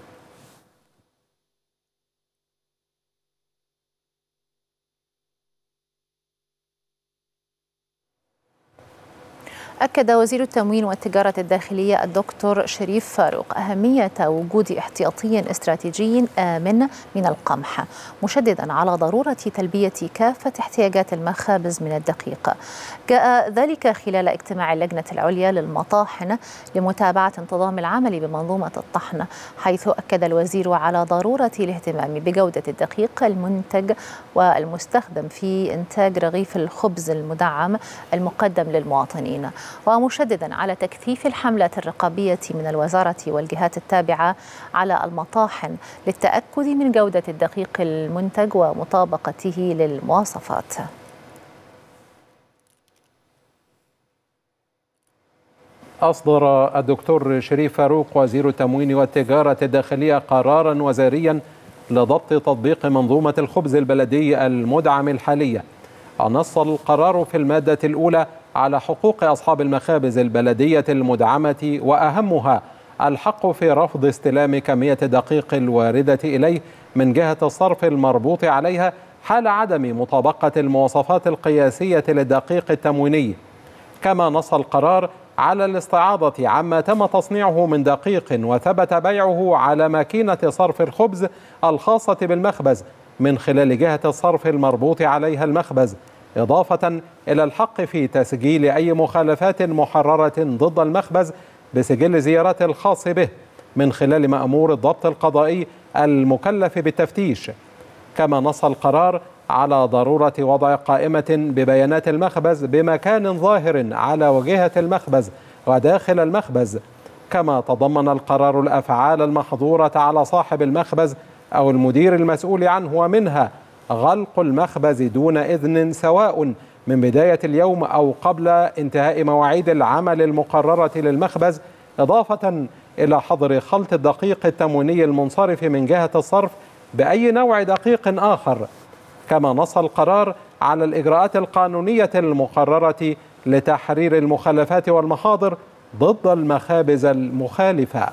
أكد وزير التموين والتجارة الداخلية الدكتور شريف فاروق أهمية وجود احتياطي استراتيجي آمن من القمح، مشددا على ضرورة تلبية كافة احتياجات المخابز من الدقيق. جاء ذلك خلال اجتماع اللجنة العليا للمطاحن لمتابعة انتظام العمل بمنظومة الطحن، حيث أكد الوزير على ضرورة الاهتمام بجودة الدقيق المنتج والمستخدم في إنتاج رغيف الخبز المدعم المقدم للمواطنين، ومشددا على تكثيف الحملات الرقابية من الوزارة والجهات التابعة على المطاحن للتأكد من جودة الدقيق المنتج ومطابقته للمواصفات. أصدر الدكتور شريف فاروق وزير التموين والتجارة الداخلية قرارا وزاريا لضبط تطبيق منظومة الخبز البلدي المدعم الحالية. نص القرار في المادة الأولى على حقوق أصحاب المخابز البلدية المدعمة، وأهمها الحق في رفض استلام كمية الدقيق الواردة إليه من جهة الصرف المربوط عليها حال عدم مطابقة المواصفات القياسية للدقيق التمويني. كما نص القرار على الاستعاضة عما تم تصنيعه من دقيق وثبت بيعه على ماكينة صرف الخبز الخاصة بالمخبز من خلال جهة الصرف المربوط عليها المخبز، إضافة إلى الحق في تسجيل أي مخالفات محررة ضد المخبز بسجل زيارات الخاص به من خلال مأمور الضبط القضائي المكلف بالتفتيش. كما نص القرار على ضرورة وضع قائمة ببيانات المخبز بمكان ظاهر على واجهة المخبز وداخل المخبز. كما تضمن القرار الأفعال المحظورة على صاحب المخبز أو المدير المسؤول عنه، ومنها غلق المخبز دون إذن سواء من بداية اليوم أو قبل انتهاء مواعيد العمل المقررة للمخبز، إضافة إلى حظر خلط الدقيق التمويني المنصرف من جهة الصرف بأي نوع دقيق آخر. كما نص القرار على الإجراءات القانونية المقررة لتحرير المخالفات والمحاضر ضد المخابز المخالفة.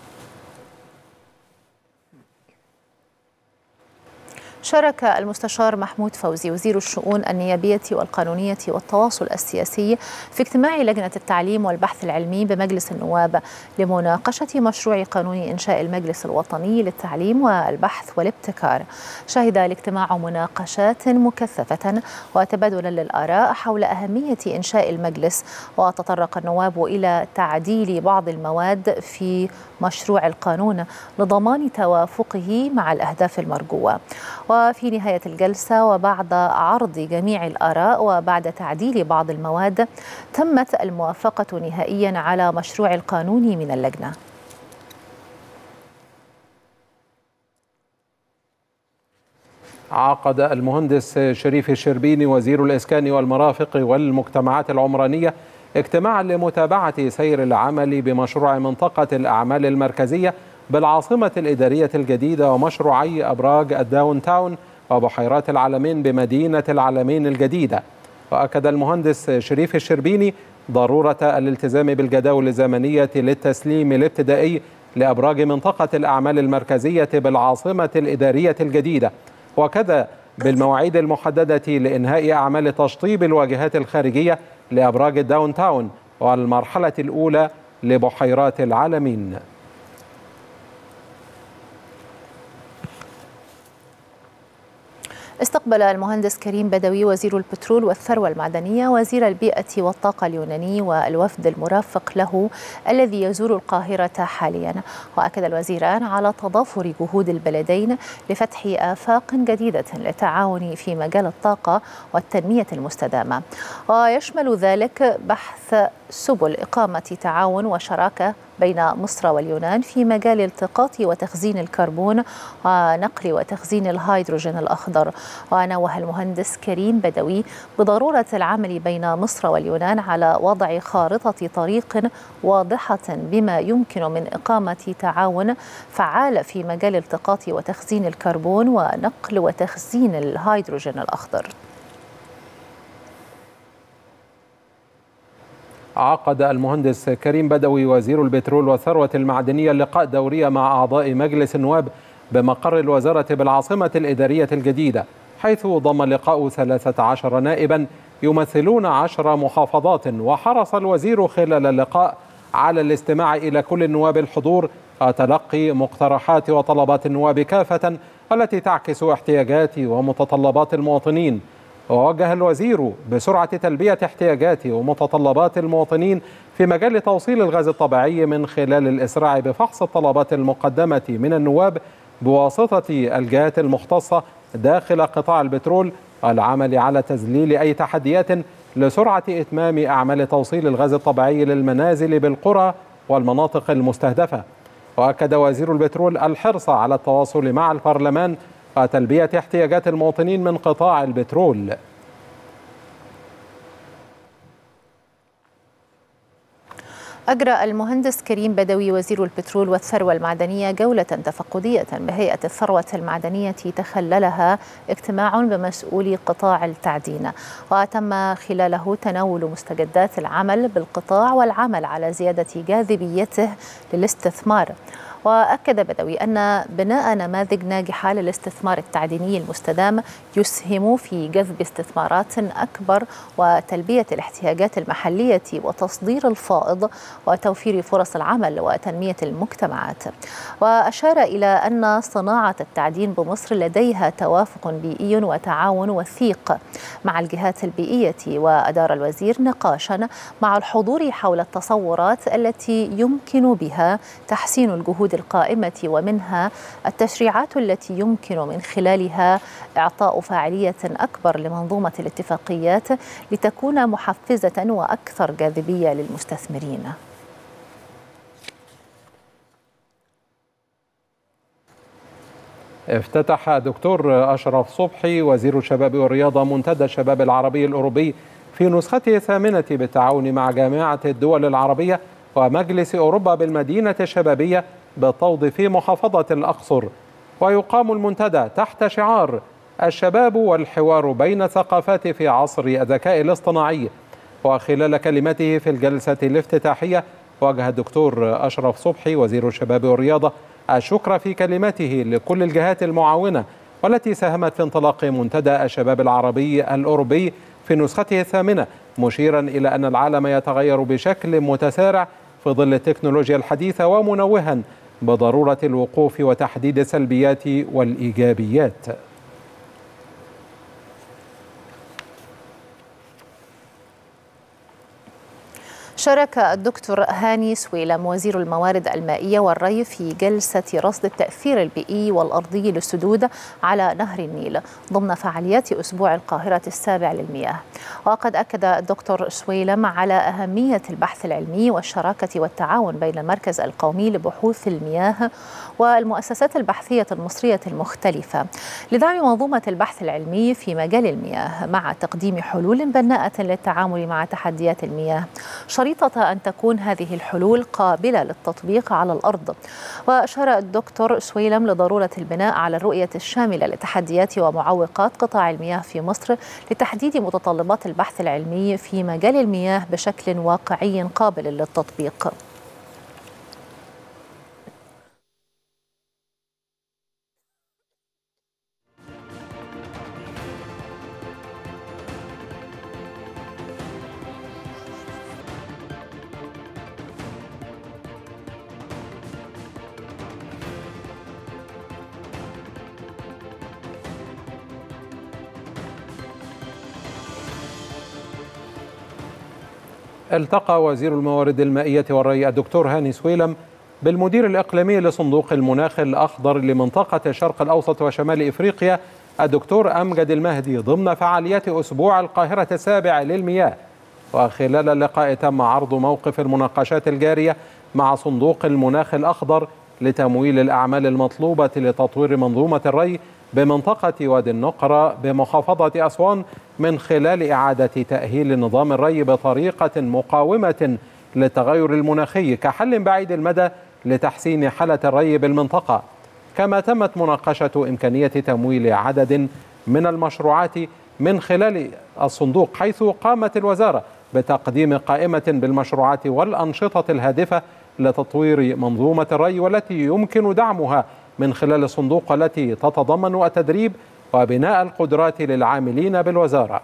شارك المستشار محمود فوزي وزير الشؤون النيابية والقانونية والتواصل السياسي في اجتماع لجنة التعليم والبحث العلمي بمجلس النواب لمناقشة مشروع قانون إنشاء المجلس الوطني للتعليم والبحث والابتكار. شهد الاجتماع مناقشات مكثفة وتبادلا للآراء حول أهمية إنشاء المجلس، وتطرق النواب إلى تعديل بعض المواد في مشروع القانون لضمان توافقه مع الأهداف المرجوة. وفي نهاية الجلسة وبعد عرض جميع الآراء وبعد تعديل بعض المواد تمت الموافقة نهائيا على مشروع القانون من اللجنة. عقد المهندس شريف الشربيني وزير الإسكان والمرافق والمجتمعات العمرانية اجتماعا لمتابعة سير العمل بمشروع منطقة الأعمال المركزية بالعاصمة الإدارية الجديدة ومشروعي أبراج الداون تاون وبحيرات العلمين بمدينة العلمين الجديدة. وأكد المهندس شريف الشربيني ضرورة الالتزام بالجداول الزمنية للتسليم الابتدائي لأبراج منطقة الأعمال المركزية بالعاصمة الإدارية الجديدة، وكذا بالمواعيد المحددة لإنهاء أعمال تشطيب الواجهات الخارجية لأبراج الداون تاون والمرحلة الأولى لبحيرات العلمين. استقبل المهندس كريم بدوي وزير البترول والثروة المعدنية وزير البيئة والطاقة اليوناني والوفد المرافق له الذي يزور القاهرة حاليا. وأكد الوزيران على تضافر جهود البلدين لفتح آفاق جديدة للتعاون في مجال الطاقة والتنمية المستدامة، ويشمل ذلك بحث سبل إقامة تعاون وشراكة بين مصر واليونان في مجال التقاط وتخزين الكربون ونقل وتخزين الهيدروجين الأخضر. ونوه المهندس كريم بدوي بضرورة العمل بين مصر واليونان على وضع خارطة طريق واضحة بما يمكن من إقامة تعاون فعال في مجال التقاط وتخزين الكربون ونقل وتخزين الهيدروجين الأخضر. عقد المهندس كريم بدوي وزير البترول والثروة المعدنية لقاء دوري مع أعضاء مجلس النواب بمقر الوزارة بالعاصمة الإدارية الجديدة، حيث ضم اللقاء ثلاثة عشر نائبا يمثلون عشر محافظات. وحرص الوزير خلال اللقاء على الاستماع إلى كل النواب الحضور وتلقي مقترحات وطلبات النواب كافة التي تعكس احتياجات ومتطلبات المواطنين. ووجه الوزير بسرعة تلبية احتياجات ومتطلبات المواطنين في مجال توصيل الغاز الطبيعي من خلال الإسراع بفحص الطلبات المقدمة من النواب بواسطة الجهات المختصة داخل قطاع البترول، والعمل على تذليل أي تحديات لسرعة إتمام أعمال توصيل الغاز الطبيعي للمنازل بالقرى والمناطق المستهدفة. وأكد وزير البترول الحرص على التواصل مع البرلمان وتلبية احتياجات المواطنين من قطاع البترول. أجرى المهندس كريم بدوي وزير البترول والثروة المعدنية جولة تفقدية بهيئة الثروة المعدنية تخللها اجتماع بمسؤولي قطاع التعدين، وتم خلاله تناول مستجدات العمل بالقطاع والعمل على زيادة جاذبيته للاستثمار. وأكد بدوي أن بناء نماذج ناجحة للاستثمار التعديني المستدام يسهم في جذب استثمارات أكبر وتلبية الاحتياجات المحلية وتصدير الفائض وتوفير فرص العمل وتنمية المجتمعات. وأشار إلى أن صناعة التعدين بمصر لديها توافق بيئي وتعاون وثيق مع الجهات البيئية. وأدار الوزير نقاشا مع الحضور حول التصورات التي يمكن بها تحسين الجهود القائمة، ومنها التشريعات التي يمكن من خلالها إعطاء فاعلية أكبر لمنظومة الاتفاقيات لتكون محفزة وأكثر جاذبية للمستثمرين. افتتح الدكتور أشرف صبحي وزير الشباب والرياضة منتدى الشباب العربي الأوروبي في نسخته الثامنة بالتعاون مع جامعة الدول العربية ومجلس أوروبا بالمدينة الشبابية بالطوض في محافظة الأقصر. ويقام المنتدى تحت شعار الشباب والحوار بين الثقافات في عصر الذكاء الاصطناعي. وخلال كلمته في الجلسة الافتتاحية وجه الدكتور أشرف صبحي وزير الشباب والرياضة الشكر في كلمته لكل الجهات المعاونة والتي ساهمت في انطلاق منتدى الشباب العربي الأوروبي في نسخته الثامنة، مشيرا إلى أن العالم يتغير بشكل متسارع في ظل التكنولوجيا الحديثة، ومنوها بضرورة الوقوف وتحديد السلبيات والإيجابيات. شارك الدكتور هاني سويلم وزير الموارد المائية والري في جلسة رصد التأثير البيئي والأرضي للسدود على نهر النيل ضمن فعاليات أسبوع القاهرة السابع للمياه. وقد أكد الدكتور سويلم على أهمية البحث العلمي والشراكة والتعاون بين المركز القومي لبحوث المياه والمؤسسات البحثية المصرية المختلفة لدعم منظومة البحث العلمي في مجال المياه مع تقديم حلول بناءة للتعامل مع تحديات المياه، شريطة أن تكون هذه الحلول قابلة للتطبيق على الأرض. وأشار الدكتور سويلم لضرورة البناء على الرؤية الشاملة لتحديات ومعوقات قطاع المياه في مصر لتحديد متطلبات البحث العلمي في مجال المياه بشكل واقعي قابل للتطبيق. التقى وزير الموارد المائية والري الدكتور هاني سويلم بالمدير الإقليمي لصندوق المناخ الأخضر لمنطقة الشرق الأوسط وشمال إفريقيا الدكتور أمجد المهدي ضمن فعاليات أسبوع القاهرة السابع للمياه. وخلال اللقاء تم عرض موقف المناقشات الجارية مع صندوق المناخ الأخضر لتمويل الأعمال المطلوبة لتطوير منظومة الري بمنطقة وادي النقرة بمحافظة أسوان من خلال إعادة تأهيل نظام الري بطريقة مقاومة للتغير المناخي كحل بعيد المدى لتحسين حالة الري بالمنطقة. كما تمت مناقشة إمكانية تمويل عدد من المشروعات من خلال الصندوق، حيث قامت الوزارة بتقديم قائمة بالمشروعات والأنشطة الهادفة لتطوير منظومة الري والتي يمكن دعمها من خلال الصندوق، التي تتضمن التدريب وبناء القدرات للعاملين بالوزارة.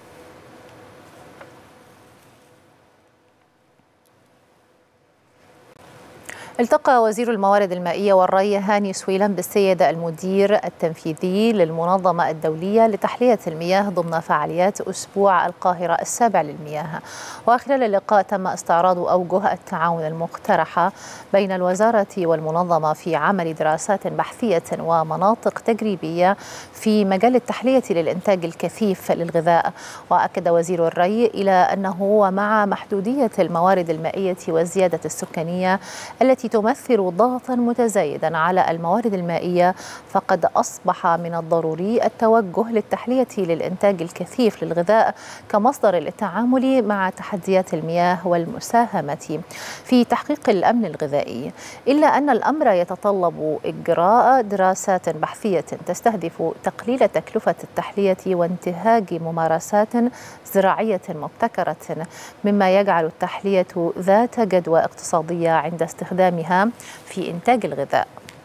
التقى وزير الموارد المائية والري هاني سويلم بالسيد المدير التنفيذي للمنظمة الدولية لتحلية المياه ضمن فعاليات أسبوع القاهرة السابع للمياه. وخلال اللقاء تم استعراض أوجه التعاون المقترحة بين الوزارة والمنظمة في عمل دراسات بحثية ومناطق تجريبية في مجال التحلية للإنتاج الكثيف للغذاء. وأكد وزير الري إلى أنه ومع محدودية الموارد المائية والزيادة السكانية التي تمثل ضغطا متزايدا على الموارد المائية، فقد أصبح من الضروري التوجه للتحلية للإنتاج الكثيف للغذاء كمصدر للتعامل مع تحديات المياه والمساهمة في تحقيق الأمن الغذائي، إلا أن الأمر يتطلب إجراء دراسات بحثية تستهدف تقليل تكلفة التحلية وانتهاج ممارسات زراعية مبتكرة، مما يجعل التحلية ذات جدوى اقتصادية عند استخدامها في إنتاج الغذاء.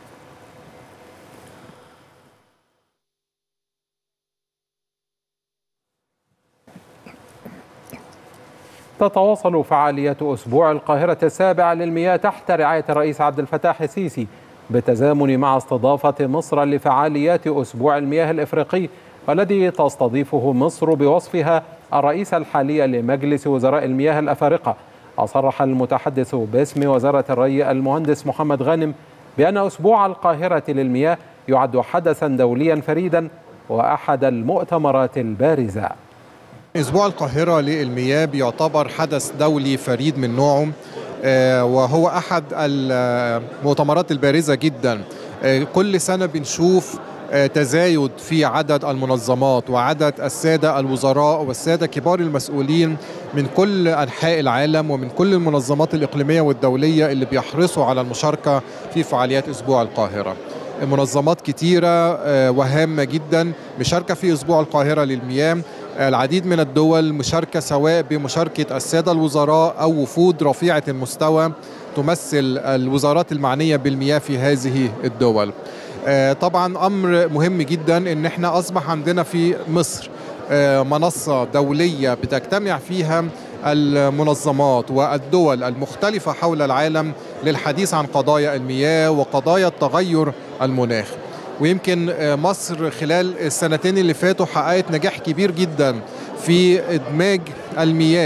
تتواصل فعاليات أسبوع القاهرة السابع للمياه تحت رعاية الرئيس عبد الفتاح السيسي بالتزامن مع استضافة مصر لفعاليات أسبوع المياه الإفريقي، والذي تستضيفه مصر بوصفها الرئيس الحالي لمجلس وزراء المياه الأفارقة. أصرح المتحدث باسم وزارة الري المهندس محمد غانم بأن أسبوع القاهرة للمياه يعد حدثا دوليا فريدا وأحد المؤتمرات البارزة. أسبوع القاهرة للمياه بيعتبر حدث دولي فريد من نوعه، وهو أحد المؤتمرات البارزة جدا. كل سنة بنشوف تزايد في عدد المنظمات وعدد السادة الوزراء والسادة كبار المسؤولين من كل أنحاء العالم ومن كل المنظمات الإقليمية والدولية اللي بيحرصوا على المشاركة في فعاليات أسبوع القاهرة. منظمات كتيرة وهامة جدا مشاركة في أسبوع القاهرة للمياه، العديد من الدول مشاركة سواء بمشاركة السادة الوزراء أو وفود رفيعة المستوى تمثل الوزارات المعنية بالمياه في هذه الدول. طبعا أمر مهم جدا إن احنا أصبح عندنا في مصر منصة دولية بتجتمع فيها المنظمات والدول المختلفة حول العالم للحديث عن قضايا المياه وقضايا التغير المناخ. ويمكن مصر خلال السنتين اللي فاتوا حققت نجاح كبير جدا في إدماج المياه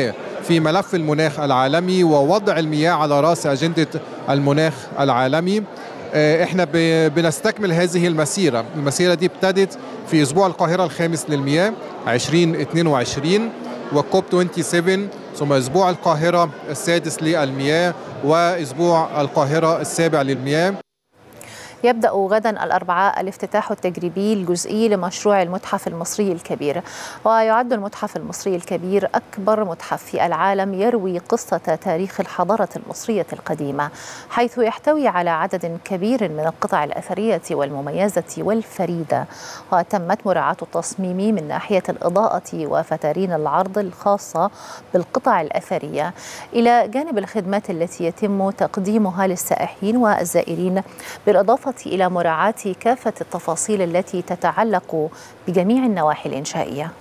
في ملف المناخ العالمي ووضع المياه على رأس أجندة المناخ العالمي. احنا بنستكمل هذه المسيرة. المسيرة دي ابتدت في أسبوع القاهرة الخامس للمياه ألفين واثنين وعشرين وكوب سبعة وعشرين، ثم أسبوع القاهرة السادس للمياه وأسبوع القاهرة السابع للمياه. يبدأ غدا الأربعاء الافتتاح التجريبي الجزئي لمشروع المتحف المصري الكبير، ويعد المتحف المصري الكبير أكبر متحف في العالم يروي قصة تاريخ الحضارة المصرية القديمة، حيث يحتوي على عدد كبير من القطع الأثرية والمميزة والفريدة، وتمت مراعاة التصميم من ناحية الإضاءة وفترين العرض الخاصة بالقطع الأثرية، إلى جانب الخدمات التي يتم تقديمها للسائحين والزائرين، بالإضافة إلى مراعاة كافة التفاصيل التي تتعلق بجميع النواحي الإنشائية.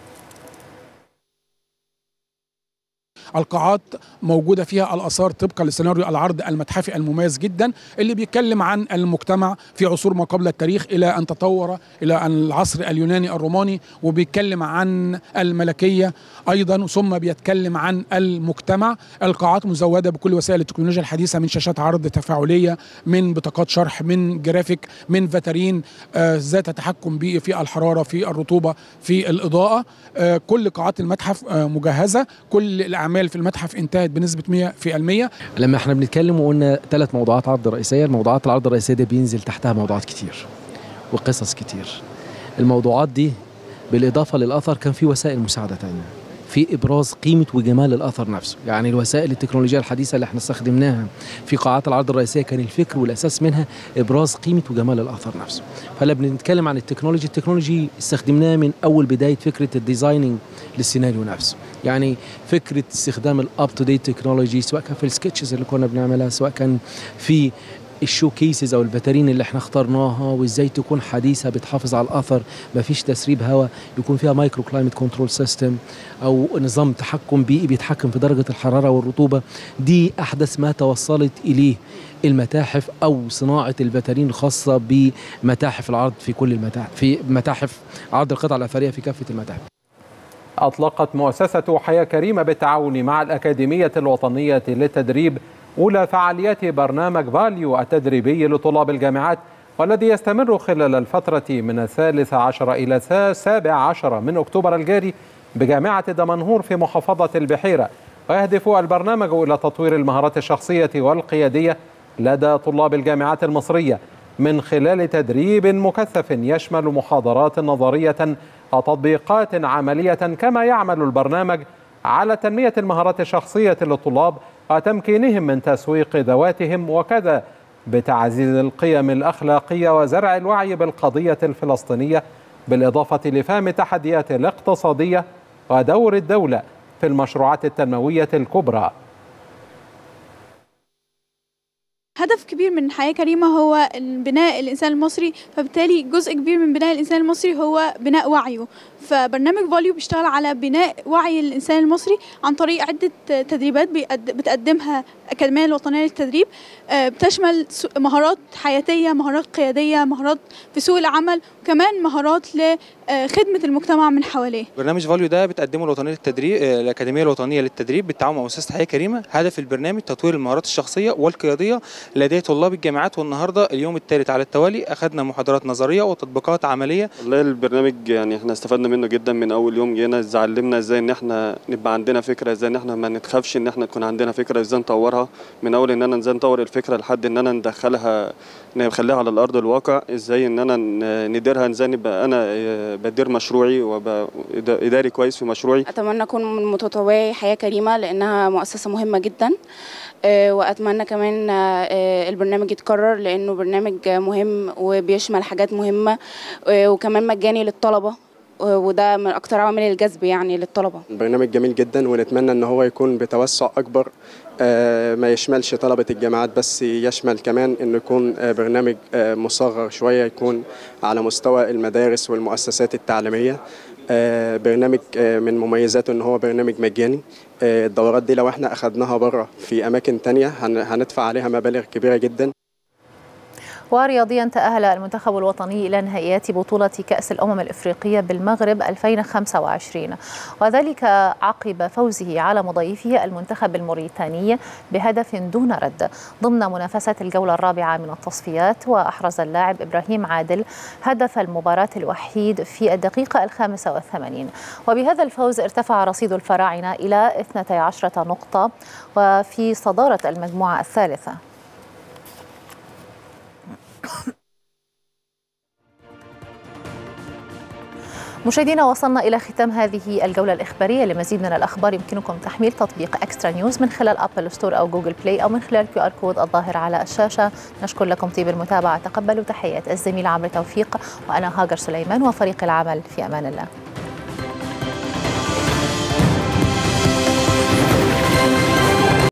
القاعات موجودة فيها الآثار طبقا لسيناريو العرض المتحفي المميز جدا اللي بيتكلم عن المجتمع في عصور ما قبل التاريخ إلى أن تطور إلى العصر اليوناني الروماني، وبيتكلم عن الملكية أيضا، ثم بيتكلم عن المجتمع. القاعات مزودة بكل وسائل التكنولوجيا الحديثة، من شاشات عرض تفاعلية، من بطاقات شرح، من جرافيك، من فترين آه ذات تحكم بي في الحرارة، في الرطوبة، في الإضاءة. آه كل قاعات المتحف آه مجهزة. كل الأعمال في المتحف انتهت بنسبة مئة بالمئة. لما احنا بنتكلم وقلنا ثلاث موضوعات عرض رئيسية، الموضوعات العرض الرئيسية دي بينزل تحتها موضوعات كتير وقصص كتير. الموضوعات دي بالإضافة للأثر كان في وسائل مساعدة تانية في إبراز قيمة وجمال الأثر نفسه. يعني الوسائل التكنولوجية الحديثة اللي احنا استخدمناها في قاعات العرض الرئيسية كان الفكر والأساس منها إبراز قيمة وجمال الأثر نفسه. فلا بنتكلم عن التكنولوجي، التكنولوجي استخدمناها من أول بداية فكرة الديزايننج للسيناريو نفسه. يعني فكرة استخدام الاب تو ديت تكنولوجي، سواء كان في السكتشز اللي كنا بنعملها، سواء كان في الشو كيسز او البتارين اللي احنا اخترناها، وازاي تكون حديثه بتحافظ على الاثر، ما فيش تسريب هواء، يكون فيها مايكرو كلايمت كنترول سيستم او نظام تحكم بيئي بيتحكم في درجه الحراره والرطوبه. دي احدث ما توصلت اليه المتاحف او صناعه البتارين الخاصه بمتاحف العرض في كل المتاحف، في متاحف عرض القطع الاثريه في كافه المتاحف. أطلقت مؤسسة حياة كريمة بالتعاون مع الأكاديمية الوطنية للتدريب أولى فعاليات برنامج فاليو التدريبي لطلاب الجامعات، والذي يستمر خلال الفترة من الثالث عشر إلى السابع عشر من أكتوبر الجاري بجامعة دمنهور في محافظة البحيرة. ويهدف البرنامج إلى تطوير المهارات الشخصية والقيادية لدى طلاب الجامعات المصرية من خلال تدريب مكثف يشمل محاضرات نظرية وتطبيقات عملية، كما يعمل البرنامج على تنمية المهارات الشخصية للطلاب وتمكينهم من تسويق ذواتهم، وكذا بتعزيز القيم الأخلاقية وزرع الوعي بالقضية الفلسطينية، بالإضافة لفهم التحديات الاقتصادية ودور الدولة في المشروعات التنموية الكبرى. هدف كبير من حياة كريمة هو بناء الإنسان المصري، فبالتالي جزء كبير من بناء الإنسان المصري هو بناء وعيه. فبرنامج فاليو بيشتغل على بناء وعي الإنسان المصري عن طريق عدة تدريبات بتقدمها الأكاديمية الوطنية للتدريب، بتشمل مهارات حياتية، مهارات قيادية، مهارات في سوق العمل، وكمان مهارات لخدمة المجتمع من حواليه. برنامج فاليو ده بتقدمه الوطنية للتدريب الأكاديمية الوطنية للتدريب بالتعاون مع مؤسسة حياة كريمة. هدف البرنامج تطوير المهارات الشخصية والقيادية لدى طلاب الجامعات، والنهارده اليوم الثالث على التوالي اخذنا محاضرات نظريه وتطبيقات عمليه. والله البرنامج يعني احنا استفدنا منه جدا من اول يوم جينا، علمنا ازاي ان احنا نبقى عندنا فكره، ازاي ان احنا ما نتخافش ان احنا تكون عندنا فكره، ازاي نطورها من اول ان انا ازاي نطور الفكره لحد ان انا ندخلها نخليها على الارض الواقع، ازاي ان انا نديرها، ازاي نبقى انا بدير مشروعي وابقى اداري كويس في مشروعي. اتمنى اكون من متطوعي حياه كريمه لانها مؤسسه مهمه جدا، واتمنى كمان البرنامج يتكرر لانه برنامج مهم وبيشمل حاجات مهمه، وكمان مجاني للطلبه، وده من اكتر عوامل الجذب يعني للطلبه. البرنامج جميل جدا، ونتمنى ان هو يكون بتوسع اكبر، ما يشملش طلبه الجامعات بس، يشمل كمان انه يكون برنامج مصغر شويه، يكون على مستوى المدارس والمؤسسات التعليميه. برنامج من مميزاته ان هو برنامج مجاني. الدورات دي لو احنا اخذناها بره في اماكن تانية هندفع عليها مبالغ كبيره جدا. ورياضيا، تأهل المنتخب الوطني إلى نهائيات بطولة كأس الأمم الإفريقية بالمغرب ألفين وخمسة وعشرين، وذلك عقب فوزه على مضيفه المنتخب الموريتاني بهدف دون رد ضمن منافسة الجولة الرابعة من التصفيات. وأحرز اللاعب إبراهيم عادل هدف المباراة الوحيد في الدقيقة الخامسة والثمانين، وبهذا الفوز ارتفع رصيد الفراعنة إلى اثنتي عشرة نقطة وفي صدارة المجموعة الثالثة. مشاهدينا، وصلنا إلى ختام هذه الجولة الإخبارية. لمزيد من الأخبار يمكنكم تحميل تطبيق إكسترا نيوز من خلال أبل ستور أو جوجل بلاي أو من خلال كيو آر كود الظاهر على الشاشة. نشكر لكم طيب المتابعة. تقبلوا تحيات الزميل عمرو توفيق، وأنا هاجر سليمان وفريق العمل. في أمان الله.